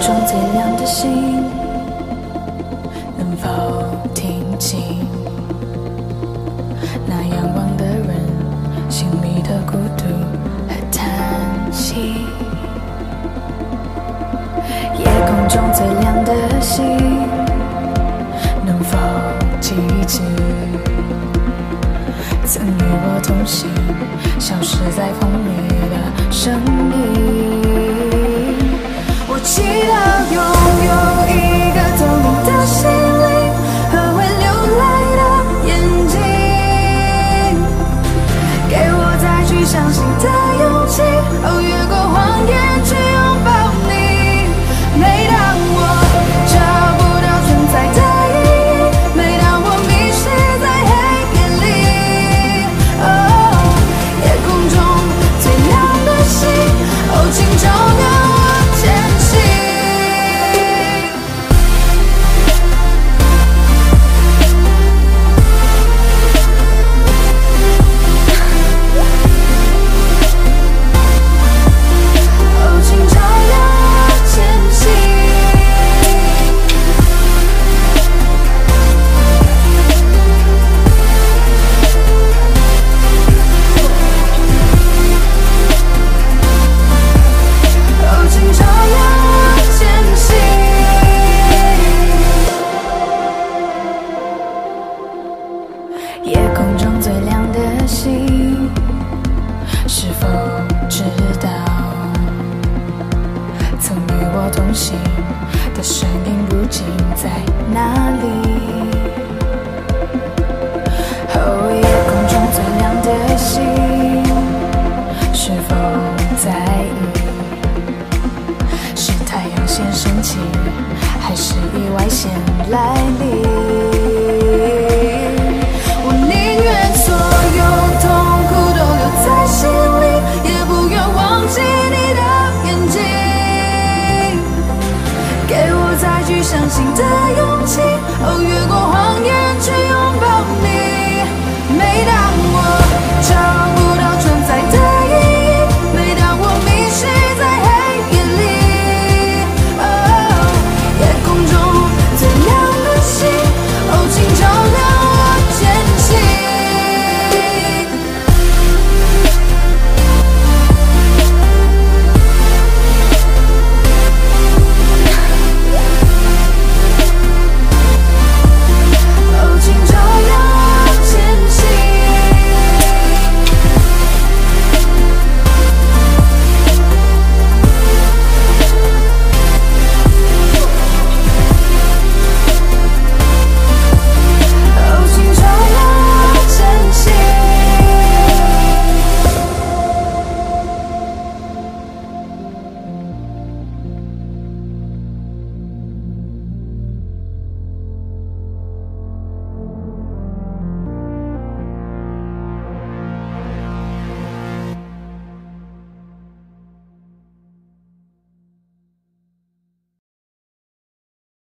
中最亮的星，能否听清那仰望的人心里的孤独和叹息？夜空中最亮的星，能否记起曾与我同行，消失在风里的声音？我祈祷拥有一个透明的心灵和会流泪的眼睛，给我再去相信的勇气，越过谎言去拥抱你。每当我找不到存在的意义，每当我迷失在黑夜里，夜空中最亮的星，请照亮我前行。请照亮我前行。请照亮我前行。夜空中最亮的星，是否知道曾与我同行的身影如今在哪里？